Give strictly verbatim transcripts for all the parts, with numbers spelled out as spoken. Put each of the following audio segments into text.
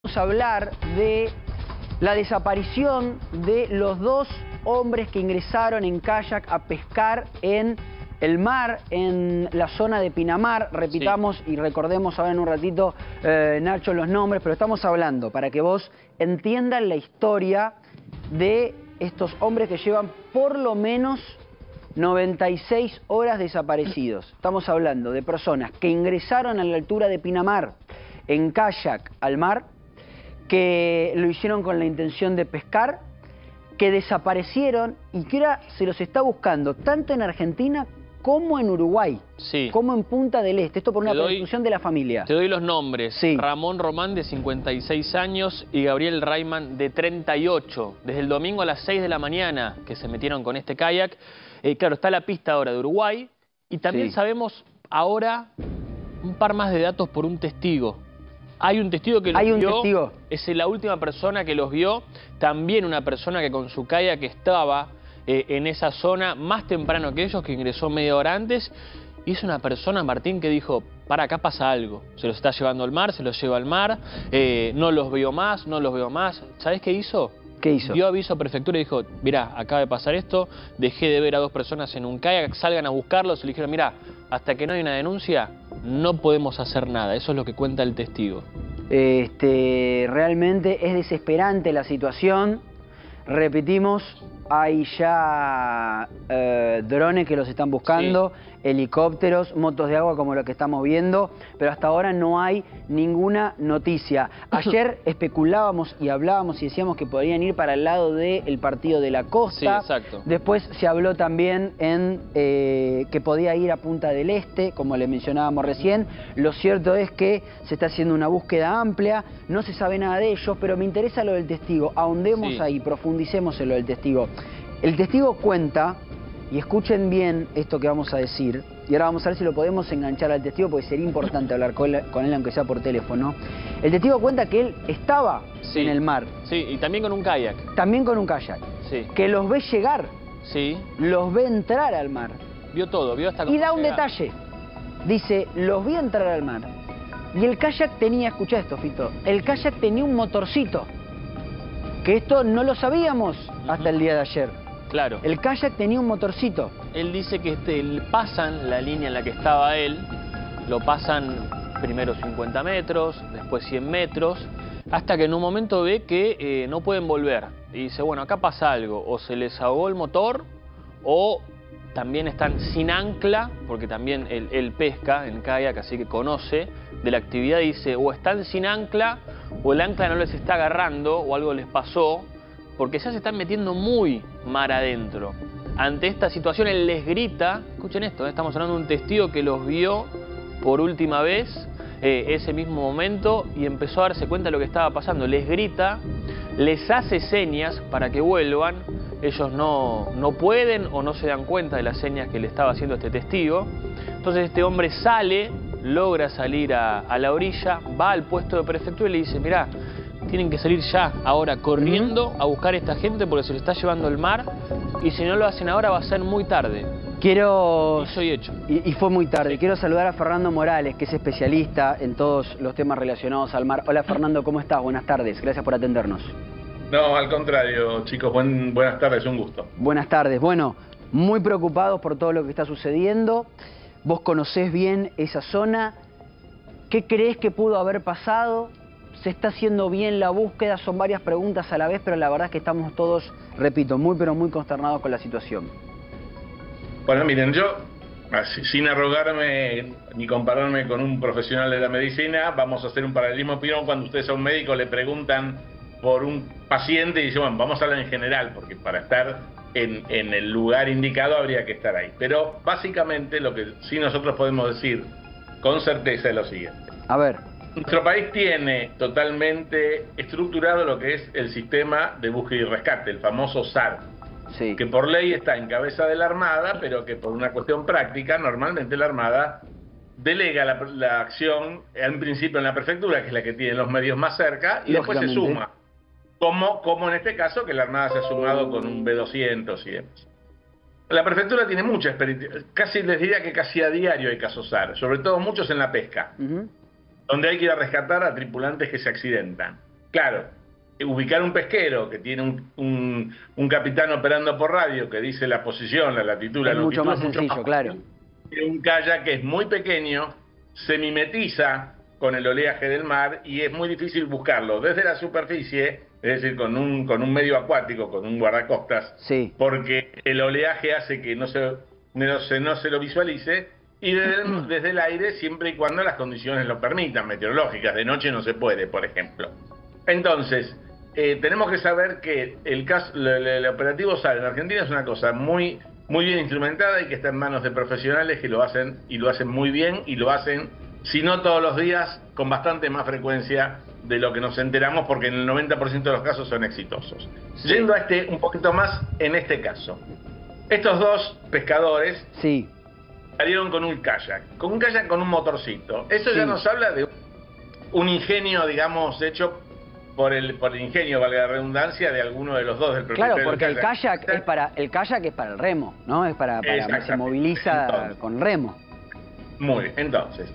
Vamos a hablar de la desaparición de los dos hombres que ingresaron en kayak a pescar en el mar, en la zona de Pinamar. Repitamos sí. y recordemos ahora en un ratito, eh, Nacho, los nombres, pero estamos hablando para que vos entiendan la historia de estos hombres que llevan por lo menos noventa y seis horas desaparecidos. Estamos hablando de personas que ingresaron a la altura de Pinamar en kayak al mar, que lo hicieron con la intención de pescar, que desaparecieron y que ahora se los está buscando tanto en Argentina como en Uruguay, sí. como en Punta del Este. Esto por una presunción de la familia. Te doy los nombres. Sí. Ramón Román, de cincuenta y seis años, y Gabriel Rayman, de treinta y ocho. Desde el domingo a las seis de la mañana que se metieron con este kayak. Eh, claro, está la pista ahora de Uruguay. Y también sí. sabemos ahora un par más de datos por un testigo. Hay un testigo que los Hay un vio, testigo. es la última persona que los vio. También una persona que con su kayak estaba eh, en esa zona más temprano que ellos, que ingresó media hora antes. Y es una persona, Martín, que dijo, para, acá pasa algo. Se los está llevando al mar, se los lleva al mar, eh, no los veo más, no los veo más. ¿Sabés qué hizo? ¿Qué hizo? Dio aviso a prefectura y dijo, mirá, acaba de pasar esto, dejé de ver a dos personas en un kayak, salgan a buscarlos. Y le dijeron, mirá, hasta que no hay una denuncia, no podemos hacer nada. Eso es lo que cuenta el testigo. Este, realmente es desesperante la situación. Repetimos, hay ya eh, drones que los están buscando, sí. helicópteros, motos de agua como lo que estamos viendo, pero hasta ahora no hay ninguna noticia. Ayer especulábamos y hablábamos y decíamos que podrían ir para el lado del partido de la costa. Sí, exacto. Después se habló también en eh, que podía ir a Punta del Este, como le mencionábamos recién. Lo cierto es que se está haciendo una búsqueda amplia, no se sabe nada de ellos, pero me interesa lo del testigo. Ahondemos sí. ahí, profundicemos en lo del testigo. El testigo cuenta, y escuchen bien esto que vamos a decir, y ahora vamos a ver si lo podemos enganchar al testigo, porque sería importante hablar con él, con él aunque sea por teléfono. El testigo cuenta que él estaba sí. en el mar. Sí, y también con un kayak. También con un kayak. Sí. Que los ve llegar. Sí. Los ve entrar al mar. Vio todo, vio hasta... Y da un detalle. Dice, los vi entrar al mar. Y el kayak tenía, escuchá esto, Fito, el kayak tenía un motorcito. Que esto no lo sabíamos uh-huh. hasta el día de ayer. Claro. El kayak tenía un motorcito. Él dice que este, pasan la línea en la que estaba él, lo pasan primero cincuenta metros, después cien metros, hasta que en un momento ve que eh, no pueden volver. Y dice, bueno, acá pasa algo, o se les ahogó el motor, o también están sin ancla, porque también él, él pesca en kayak, así que conoce de la actividad, dice, o están sin ancla, o el ancla no les está agarrando, o algo les pasó, porque ya se están metiendo muy mar adentro. Ante esta situación, él les grita, escuchen esto, ¿eh? Estamos hablando de un testigo que los vio por última vez, eh, ese mismo momento, y empezó a darse cuenta de lo que estaba pasando. Les grita, les hace señas para que vuelvan, ellos no, no pueden o no se dan cuenta de las señas que le estaba haciendo este testigo. Entonces este hombre sale, logra salir a, a la orilla, va al puesto de prefectura y le dice, mirá, tienen que salir ya, ahora, corriendo a buscar a esta gente porque se le está llevando el mar, y si no lo hacen ahora va a ser muy tarde. Quiero... Y soy hecho. Y, y fue muy tarde. Sí. Quiero saludar a Fernando Morales, que es especialista en todos los temas relacionados al mar. Hola Fernando, ¿cómo estás? Buenas tardes, gracias por atendernos. No, al contrario, chicos, buen, buenas tardes, un gusto. Buenas tardes. Bueno, muy preocupados por todo lo que está sucediendo. Vos conocés bien esa zona. ¿Qué crees que pudo haber pasado? ¿Se está haciendo bien la búsqueda? Son varias preguntas a la vez, pero la verdad es que estamos todos, repito, muy pero muy consternados con la situación. Bueno, miren, yo, así, sin arrogarme ni compararme con un profesional de la medicina, vamos a hacer un paralelismo. Primero, cuando ustedes a un médico le preguntan por un paciente y dicen, bueno, vamos a hablar en general, porque para estar en, en el lugar indicado habría que estar ahí. Pero básicamente lo que sí nosotros podemos decir con certeza es lo siguiente. A ver. Nuestro país tiene totalmente estructurado lo que es el sistema de búsqueda y rescate, el famoso S A R, sí. que por ley está en cabeza de la Armada, pero que por una cuestión práctica, normalmente la Armada delega la, la acción, en principio en la prefectura, que es la que tiene los medios más cerca, y después se suma, como, como en este caso, que la Armada se ha sumado con un B doscientos y demás. La prefectura tiene mucha experiencia, casi les diría que casi a diario hay casos S A R, sobre todo muchos en la pesca. Uh-huh. Donde hay que ir a rescatar a tripulantes que se accidentan. claro, ubicar un pesquero que tiene un, un, un capitán operando por radio que dice la posición, la latitud, la es longitud, mucho más es mucho sencillo, más claro. Un kayak que es muy pequeño, se mimetiza con el oleaje del mar y es muy difícil buscarlo desde la superficie, es decir, con un, con un medio acuático, con un guardacostas, sí. porque el oleaje hace que no se, no se, no se lo visualice, y desde el, desde el aire siempre y cuando las condiciones lo permitan, meteorológicas. De noche no se puede, por ejemplo. Entonces, eh, tenemos que saber que el, caso, el, el operativo SAR en Argentina es una cosa muy, muy bien instrumentada y que está en manos de profesionales que lo hacen y lo hacen muy bien y lo hacen, si no todos los días, con bastante más frecuencia de lo que nos enteramos, porque en el noventa por ciento de los casos son exitosos. Sí. Yendo a este un poquito más en este caso. Estos dos pescadores sí. salieron con un kayak, con un kayak con un motorcito. Eso sí. ya nos habla de un ingenio, digamos, hecho por el por el ingenio, valga la redundancia, de alguno de los dos del propietario. Claro, porque el kayak es para el kayak es para el remo, ¿no? Es para, para se moviliza entonces, con remo. Muy bien, entonces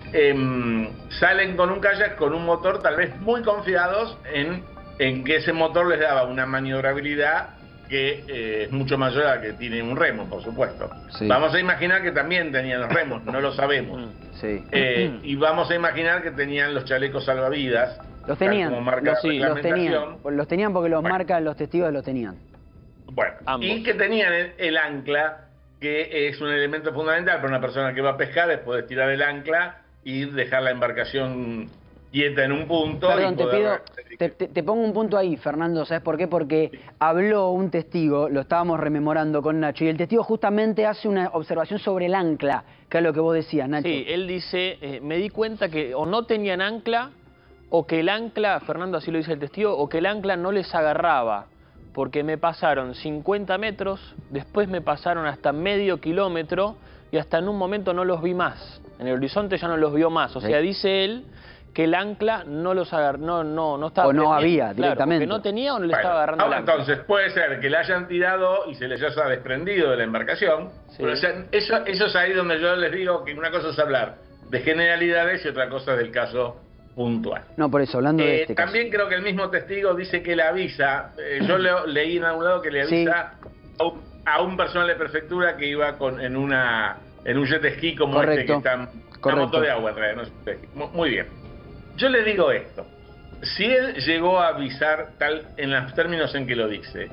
eh, salen con un kayak con un motor, tal vez muy confiados en, en que ese motor les daba una maniobrabilidad que eh, es mucho mayor a la que tiene un remo, por supuesto. Sí. Vamos a imaginar que también tenían los remos, no lo sabemos. Sí. Eh, y vamos a imaginar que tenían los chalecos salvavidas. Los tenían, los, sí, los tenían, los tenían porque los bueno. marcan los testigos, los tenían. Bueno, ambos. Y que tenían el, el ancla, que es un elemento fundamental para una persona que va a pescar, es poder tirar el ancla y dejar la embarcación quieta en un punto. Perdón, y te poder... pido, te, te, te pongo un punto ahí, Fernando, ¿sabes por qué? Porque habló un testigo, lo estábamos rememorando con Nacho, y el testigo justamente hace una observación sobre el ancla, que es lo que vos decías, Nacho. Sí, él dice, eh, me di cuenta que o no tenían ancla, o que el ancla, Fernando así lo dice el testigo, o que el ancla no les agarraba, porque me pasaron cincuenta metros, después me pasaron hasta medio kilómetro, y hasta en un momento no los vi más. En el horizonte ya no los vio más. O sea, sí. dice él que el ancla no los agar... no, no, no estaba... O no había, claro, directamente. que no tenía o no le bueno, estaba agarrando el ancla. Entonces puede ser que le hayan tirado y se les haya desprendido de la embarcación. Sí. Pero, o sea, eso, eso es ahí donde yo les digo que una cosa es hablar de generalidades y otra cosa es del caso puntual. No, por eso, hablando eh, de este También caso. creo que el mismo testigo dice que le avisa, eh, yo le, leí en algún lado que le avisa sí. a, un, a un personal de prefectura que iba con en una en un jet ski como Correcto. este que está una moto de agua en realidad, no es muy bien. Yo le digo esto, si él llegó a avisar tal en los términos en que lo dice,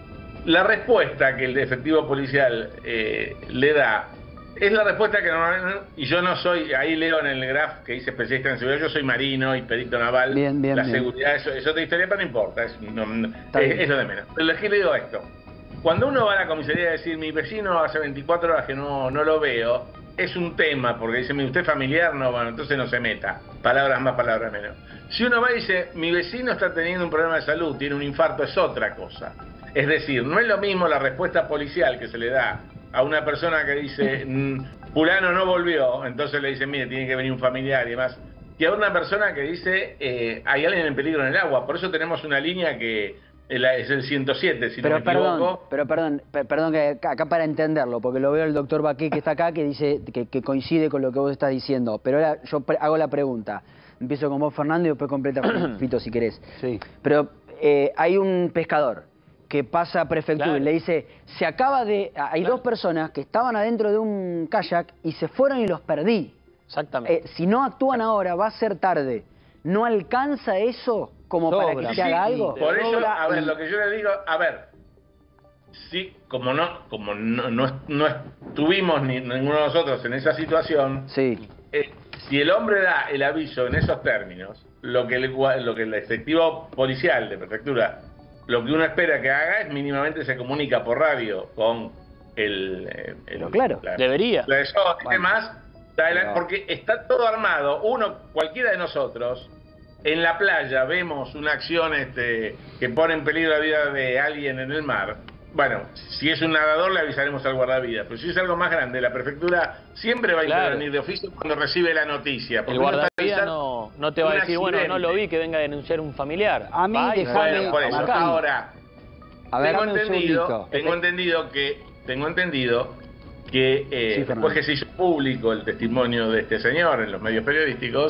la respuesta que el efectivo policial eh, le da es la respuesta que normalmente, y yo no soy, ahí leo en el graph que dice especialista en seguridad, yo soy marino y perito naval, bien, bien, la bien. seguridad eso es otra historia, pero no importa, es, no, es, es lo de menos. Pero aquí le digo esto, cuando uno va a la comisaría a decir, mi vecino hace veinticuatro horas que no, no lo veo, es un tema, porque dice, usted es familiar, no, bueno, entonces no se meta, palabras más, palabras menos. Si uno va y dice, mi vecino está teniendo un problema de salud, tiene un infarto, es otra cosa. Es decir, no es lo mismo la respuesta policial que se le da a una persona que dice, fulano no volvió, entonces le dicen, mire, tiene que venir un familiar y demás, que a una persona que dice, eh, hay alguien en peligro en el agua. Por eso tenemos una línea que es el ciento siete, si pero no me equivoco. Perdón, pero perdón, per perdón que acá para entenderlo, porque lo veo el doctor Baqué que está acá, que dice que, que coincide con lo que vos estás diciendo, pero ahora yo hago la pregunta. Empiezo con vos, Fernando, y después completa con Fito, si querés. Sí. Pero eh, hay un pescador que pasa a prefectura claro. y le dice, se acaba de... Hay claro. dos personas que estaban adentro de un kayak y se fueron y los perdí. Exactamente. Eh, si no actúan ahora, va a ser tarde. ¿No alcanza eso como Sobra. para que se haga sí, algo? Por eso, a ver, lo que yo le digo, a ver, sí, como no, como no, no, no estuvimos ni ninguno de nosotros en esa situación, sí. eh, si el hombre da el aviso en esos términos, lo que el, lo que el efectivo policial de prefectura, lo que uno espera que haga es mínimamente se comunica por radio con el... el Pero claro, la, debería. La eso, bueno. Demás, no. Porque está todo armado, uno, cualquiera de nosotros, en la playa vemos una acción este, que pone en peligro la vida de alguien en el mar. Bueno, si es un nadador le avisaremos al guardavidas, pero si es algo más grande, la prefectura siempre va a claro. intervenir de oficio cuando recibe la noticia. El guardavidas no, no te va a decir, accidente. bueno, no lo vi, que venga a denunciar un familiar. A mí, bueno, por eso. Ahora, a ver, tengo, entendido, tengo entendido que, tengo entendido que eh, sí, después que se hizo público el testimonio de este señor en los medios periodísticos,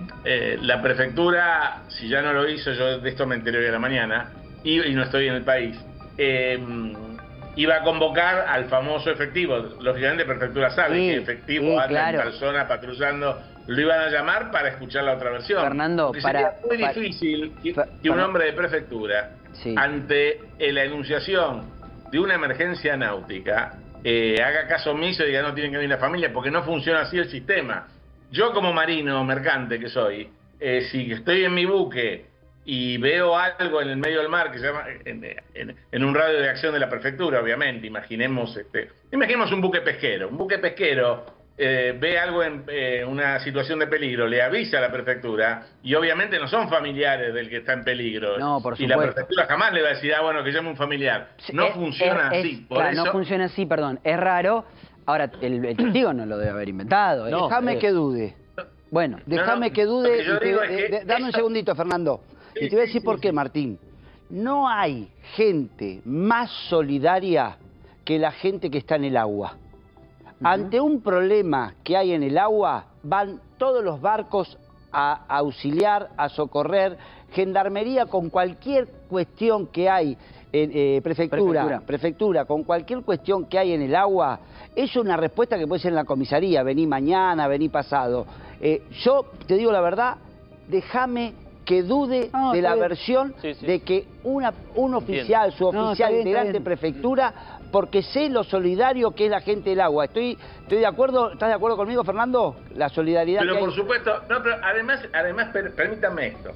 eh, la prefectura, si ya no lo hizo, yo de esto me enteré hoy a la mañana, y, y no estoy en el país, eh, iba a convocar al famoso efectivo. Lógicamente prefectura sabe sí, que efectivo sí, anda claro. en persona patrullando, lo iban a llamar para escuchar la otra versión. Fernando, Porque para, sería muy para, difícil que, para, que un hombre de prefectura, sí. ante la enunciación de una emergencia náutica, eh, haga caso omiso y diga no tienen que venir la familia, porque no funciona así el sistema. Yo como marino mercante que soy, eh, si estoy en mi buque y veo algo en el medio del mar que se llama en, en, en un radio de acción de la prefectura, obviamente, imaginemos este, imaginemos un buque pesquero, un buque pesquero eh, ve algo en eh, una situación de peligro, le avisa a la prefectura y obviamente no son familiares del que está en peligro. No, por y supuesto. la prefectura jamás le va a decir, ah, bueno, que llame un familiar. No es, funciona es, así. Es, por claro, eso... no funciona así, perdón. Es raro. Ahora, el, el testigo no lo debe haber inventado. ¿eh? No, déjame eh. que dude. Bueno, déjame no, no, que dude. Y te, es que dame eso... un segundito, Fernando. Sí, y te voy a decir sí, por qué, sí. Martín. No hay gente más solidaria que la gente que está en el agua. Uh-huh. Ante un problema que hay en el agua, van todos los barcos a auxiliar, a socorrer, gendarmería con cualquier cuestión que hay, en, eh, prefectura, prefectura, prefectura, con cualquier cuestión que hay en el agua, es una respuesta que puede ser en la comisaría, vení mañana, vení pasado. Eh, yo te digo la verdad, déjame que dude no, de la bien. versión sí, sí. de que una, un oficial, bien. su oficial, no, integrante de prefectura, porque sé lo solidario que es la gente del agua. Estoy, estoy de acuerdo, ¿estás de acuerdo conmigo, Fernando? La solidaridad Pero que por hay... supuesto, no, pero además, además per, permítame esto,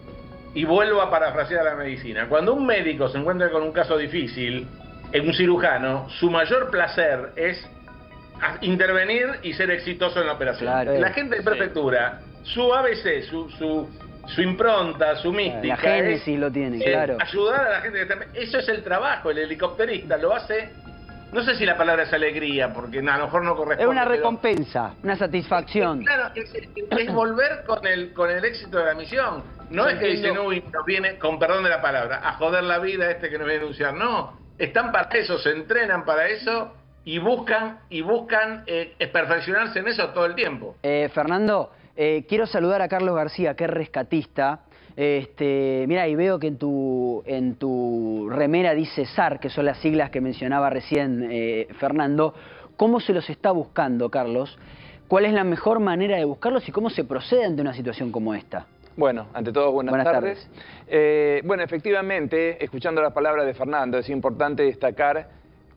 y vuelvo a parafrasear la medicina. Cuando un médico se encuentra con un caso difícil, en un cirujano, su mayor placer es intervenir y ser exitoso en la operación. Claro, la gente de prefectura, sí. su A B C, su... su su impronta, su mística, la génesis es, lo tiene, es claro. ayudar a la gente que está... Eso es el trabajo, el helicópterista lo hace, no sé si la palabra es alegría, porque no, a lo mejor no corresponde. Es una recompensa, pero... una satisfacción. Es, claro, es, es volver con el, con el éxito de la misión. No es que dicen, uy, nos viene, con perdón de la palabra, a joder la vida este que nos viene a denunciar. No, están para eso, se entrenan para eso y buscan, y buscan eh, perfeccionarse en eso todo el tiempo. Eh, Fernando... Eh, quiero saludar a Carlos García, que es rescatista. Este, mira, y veo que en tu, en tu remera dice S A R, que son las siglas que mencionaba recién eh, Fernando. ¿Cómo se los está buscando, Carlos? ¿Cuál es la mejor manera de buscarlos y cómo se procede ante una situación como esta? Bueno, ante todo, buenas, buenas tardes. tardes. Eh, bueno, efectivamente, escuchando las palabras de Fernando, es importante destacar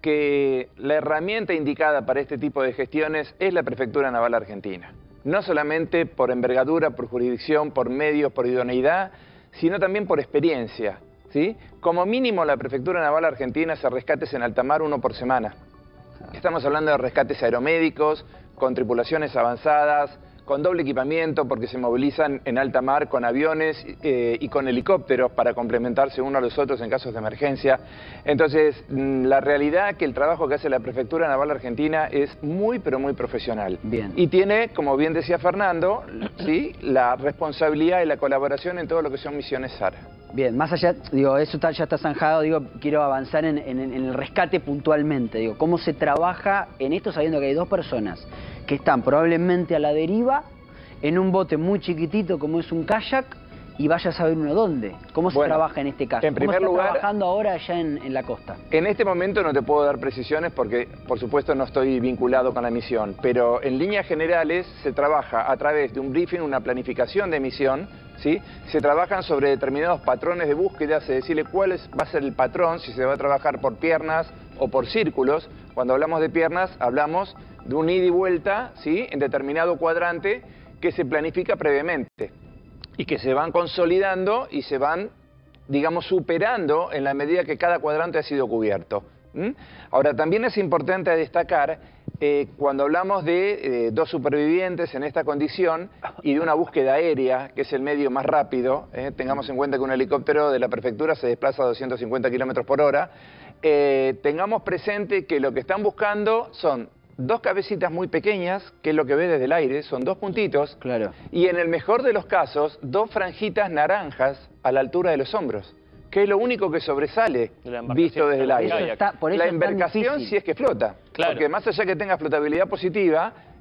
que la herramienta indicada para este tipo de gestiones es la Prefectura Naval Argentina. No solamente por envergadura, por jurisdicción, por medios, por idoneidad, sino también por experiencia, ¿sí? Como mínimo la Prefectura Naval Argentina hace rescates en alta mar uno por semana. Estamos hablando de rescates aeromédicos, con tripulaciones avanzadas, con doble equipamiento porque se movilizan en alta mar con aviones eh, y con helicópteros para complementarse uno a los otros en casos de emergencia. Entonces, la realidad es que el trabajo que hace la Prefectura Naval Argentina es muy, pero muy profesional. Bien. Y tiene, como bien decía Fernando, ¿sí?, la responsabilidad y la colaboración en todo lo que son misiones S A R. Bien, más allá, digo, eso ya está zanjado, digo, quiero avanzar en, en, en el rescate puntualmente, digo, cómo se trabaja en esto sabiendo que hay dos personas que están probablemente a la deriva en un bote muy chiquitito como es un kayak y vaya a saber uno dónde. ¿Cómo se bueno, trabaja en este caso? En primer ¿Cómo está lugar, trabajando ahora allá en, en la costa? En este momento no te puedo dar precisiones porque, por supuesto, no estoy vinculado con la misión, pero en líneas generales se trabaja a través de un briefing, una planificación de misión, ¿sí? Se trabajan sobre determinados patrones de búsqueda, se decide cuál es, va a ser el patrón, si se va a trabajar por piernas o por círculos. Cuando hablamos de piernas, hablamos de un ida y vuelta, ¿sí?, en determinado cuadrante que se planifica previamente y que se van consolidando y se van, digamos, superando en la medida que cada cuadrante ha sido cubierto. ¿Mm? Ahora, también es importante destacar, eh, cuando hablamos de eh, dos supervivientes en esta condición y de una búsqueda aérea, que es el medio más rápido, eh, tengamos en cuenta que un helicóptero de la prefectura se desplaza a doscientos cincuenta kilómetros por hora, eh, tengamos presente que lo que están buscando son dos cabecitas muy pequeñas, que es lo que ve desde el aire, son dos puntitos, claro. Y en el mejor de los casos, dos franjitas naranjas a la altura de los hombros, que es lo único que sobresale visto desde el aire. Está, por eso la embarcación si es que flota, claro. Porque más allá que tenga flotabilidad positiva,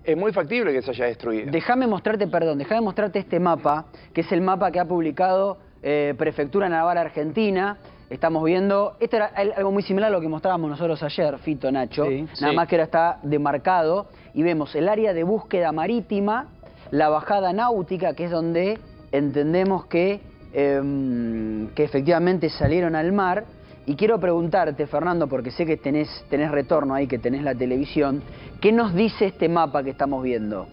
es muy factible que se haya destruido. Déjame mostrarte, perdón, déjame mostrarte este mapa, que es el mapa que ha publicado eh, Prefectura Naval Argentina. Estamos viendo, esto era algo muy similar a lo que mostrábamos nosotros ayer, Fito, Nacho, sí, nada sí. más que ahora está demarcado, y vemos el área de búsqueda marítima, la bajada náutica, que es donde entendemos que, eh, que efectivamente salieron al mar. Y quiero preguntarte, Fernando, porque sé que tenés, tenés retorno ahí, que tenés la televisión, ¿qué nos dice este mapa que estamos viendo?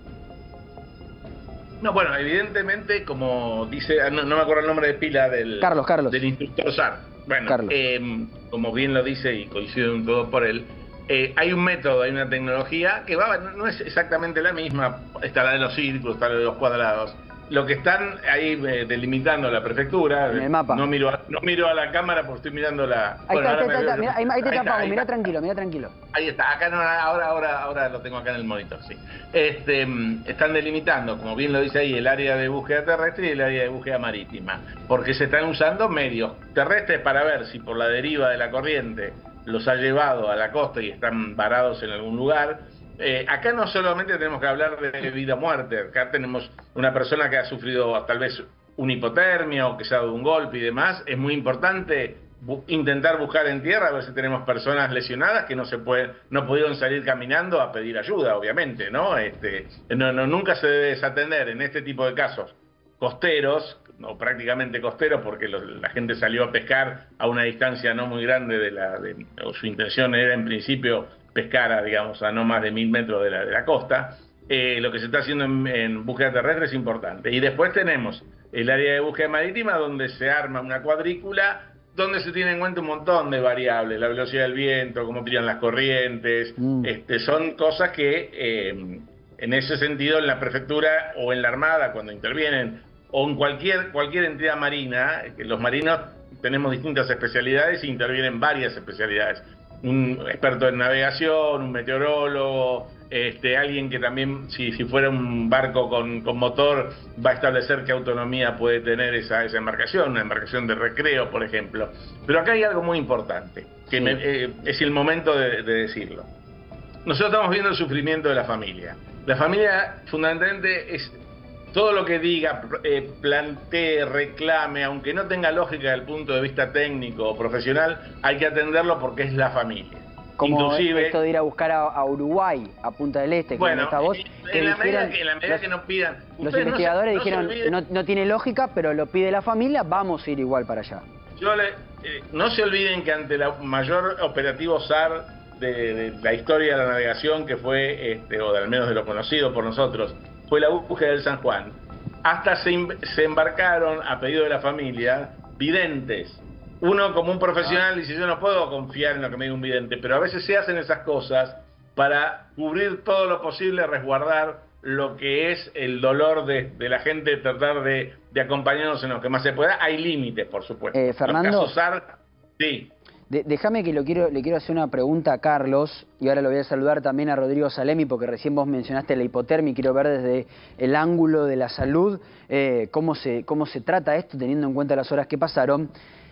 No, bueno, evidentemente, como dice, no, no me acuerdo el nombre de pila del, Carlos, Carlos. del instructor S A R. Bueno, eh, como bien lo dice y coincido en todo por él, eh, hay un método, hay una tecnología que va, no es exactamente la misma, está la de los círculos, está la de los cuadrados. Lo que están ahí eh, delimitando la prefectura, en el mapa. No miro, a, no miro a la cámara porque estoy mirando la... Ahí bueno, está, ahí, está, me, está, mira, ahí, ahí te ahí tapamos, está, mira está. tranquilo, mira tranquilo. Ahí está, acá no, ahora, ahora, ahora lo tengo acá en el monitor, sí. Este, están delimitando, como bien lo dice ahí, el área de búsqueda terrestre y el área de búsqueda marítima, porque se están usando medios terrestres para ver si por la deriva de la corriente los ha llevado a la costa y están varados en algún lugar. Eh, acá no solamente tenemos que hablar de vida o muerte, acá tenemos una persona que ha sufrido tal vez una hipotermia o que se ha dado un golpe y demás. Es muy importante bu intentar buscar en tierra a ver si tenemos personas lesionadas que no se pueden, no pudieron salir caminando a pedir ayuda, obviamente, ¿no? Este, no, no nunca se debe desatender en este tipo de casos costeros, o prácticamente costeros, porque los, la gente salió a pescar a una distancia no muy grande de la, de, o su intención era en principio pescar a, digamos, a no más de mil metros de la, de la costa. Eh, lo que se está haciendo en, en búsqueda terrestre es importante. Y después tenemos el área de búsqueda marítima, donde se arma una cuadrícula, donde se tiene en cuenta un montón de variables, la velocidad del viento, cómo tiran las corrientes, mm. este, son cosas que eh, en ese sentido en la prefectura o en la Armada, cuando intervienen, o en cualquier, cualquier entidad marina, que los marinos tenemos distintas especialidades e intervienen varias especialidades. Un experto en navegación, un meteorólogo, este, alguien que también, si, si fuera un barco con, con motor, va a establecer qué autonomía puede tener esa, esa embarcación, una embarcación de recreo, por ejemplo. Pero acá hay algo muy importante, que sí. me, eh, es el momento de, de decirlo. Nosotros estamos viendo el sufrimiento de la familia. La familia, fundamentalmente, es todo lo que diga, eh, plantee, reclame, aunque no tenga lógica desde el punto de vista técnico o profesional, hay que atenderlo porque es la familia. Como Inclusive, esto de ir a buscar a, a Uruguay, a Punta del Este, que bueno, está vos, en, que en la dijeron, medida que, en la medida los, que nos pidan... Los investigadores no se, no dijeron, no, no tiene lógica, pero lo pide la familia, vamos a ir igual para allá. Yo le, eh, no se olviden que ante el mayor operativo S A R de, de la historia de la navegación, que fue, este, o de, al menos de lo conocido por nosotros, fue la búsqueda del San Juan. Hasta se, se embarcaron, a pedido de la familia, videntes. Uno como un profesional dice, yo no puedo confiar en lo que me diga un vidente, pero a veces se hacen esas cosas para cubrir todo lo posible, resguardar lo que es el dolor de, de la gente, tratar de, de acompañarnos en lo que más se pueda. Hay límites, por supuesto. Eh, Fernando, en casos S A R, sí. De, déjame que lo quiero, le quiero hacer una pregunta a Carlos, y ahora lo voy a saludar también a Rodrigo Salemi, porque recién vos mencionaste la hipotermia y quiero ver desde el ángulo de la salud eh, cómo, se, cómo se trata esto, teniendo en cuenta las horas que pasaron.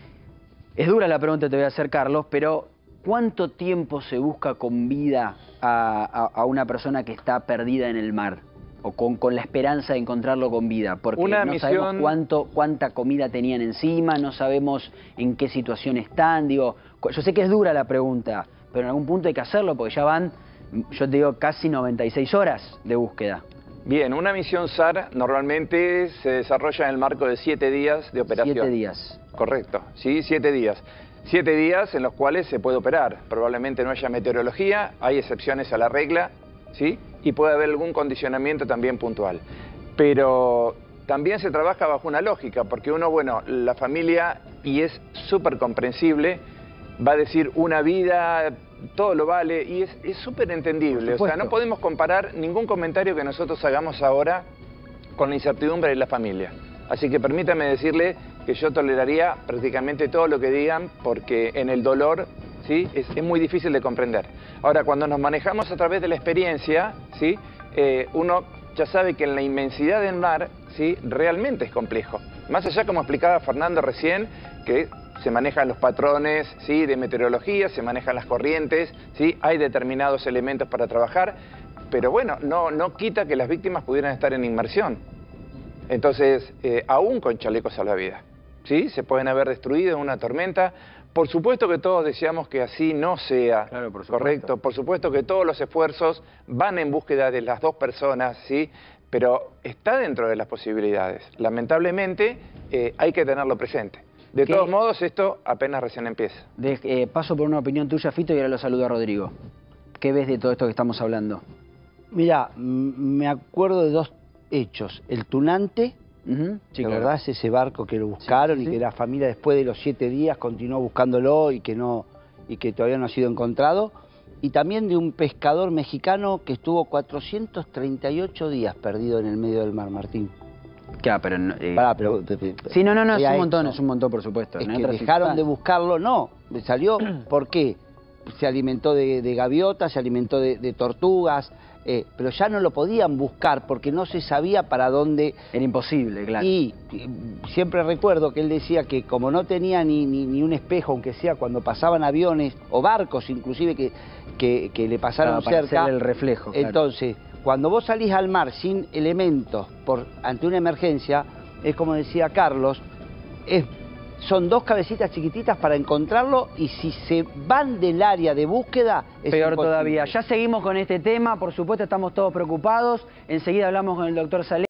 Es dura la pregunta que te voy a hacer, Carlos, pero ¿cuánto tiempo se busca con vida a, a, a una persona que está perdida en el mar? O con, con la esperanza de encontrarlo con vida, porque una no misión... sabemos cuánto, cuánta comida tenían encima, no sabemos en qué situación están. Digo, yo sé que es dura la pregunta, pero en algún punto hay que hacerlo, porque ya van, yo te digo, casi noventa y seis horas de búsqueda. Bien, una misión S A R normalmente se desarrolla en el marco de siete días de operación. Siete días. Correcto, sí, siete días. Siete días en los cuales se puede operar. Probablemente no haya meteorología, hay excepciones a la regla, ¿sí? Y puede haber algún condicionamiento también puntual. Pero también se trabaja bajo una lógica, porque uno, bueno, la familia, y es súper comprensible, va a decir una vida, todo lo vale, y es súper entendible. O sea, no podemos comparar ningún comentario que nosotros hagamos ahora con la incertidumbre de la familia. Así que permítame decirle que yo toleraría prácticamente todo lo que digan, porque en el dolor, ¿sí? es, es muy difícil de comprender. Ahora, cuando nos manejamos a través de la experiencia, ¿sí? eh, uno ya sabe que en la inmensidad del mar, ¿sí? realmente es complejo. Más allá, como explicaba Fernando recién, que se manejan los patrones, ¿sí? de meteorología, se manejan las corrientes, ¿sí? hay determinados elementos para trabajar. pero bueno, no, no quita que las víctimas pudieran estar en inmersión. Entonces, eh, aún con chalecos salvavidas, ¿sí? Se pueden haber destruido en una tormenta. Por supuesto que todos deseamos que así no sea, claro, por correcto. Por supuesto que todos los esfuerzos van en búsqueda de las dos personas, ¿sí? Pero está dentro de las posibilidades. Lamentablemente, eh, hay que tenerlo presente. De ¿Qué? todos modos, esto apenas recién empieza. De, eh, paso por una opinión tuya, Fito, y ahora lo saludo a Rodrigo. ¿Qué ves de todo esto que estamos hablando? Mira, me acuerdo de dos hechos. El Tunante, uh-huh. Sí, la claro. verdad es ese barco que lo buscaron sí, sí, y que sí. La familia después de los siete días continuó buscándolo y que, no, y que todavía no ha sido encontrado. Y también de un pescador mexicano que estuvo cuatrocientos treinta y ocho días perdido en el medio del mar, Martín. Claro, pero... No, eh... Pará, pero sí, no, no, no, es un esto. montón, es un montón, por supuesto. Es ¿no? que dejaron de buscarlo, no, salió, ¿por qué? Se alimentó de, de gaviotas, se alimentó de, de tortugas, eh, pero ya no lo podían buscar porque no se sabía para dónde... Era imposible, claro. Y, y siempre recuerdo que él decía que como no tenía ni, ni, ni un espejo, aunque sea cuando pasaban aviones o barcos inclusive que, que, que le pasaron claro, cerca... el reflejo, claro. Entonces, cuando vos salís al mar sin elementos por, ante una emergencia, es como decía Carlos, es... Son dos cabecitas chiquititas para encontrarlo y si se van del área de búsqueda... Es peor imposible. Todavía. Ya seguimos con este tema, por supuesto estamos todos preocupados. Enseguida hablamos con el doctor Salé.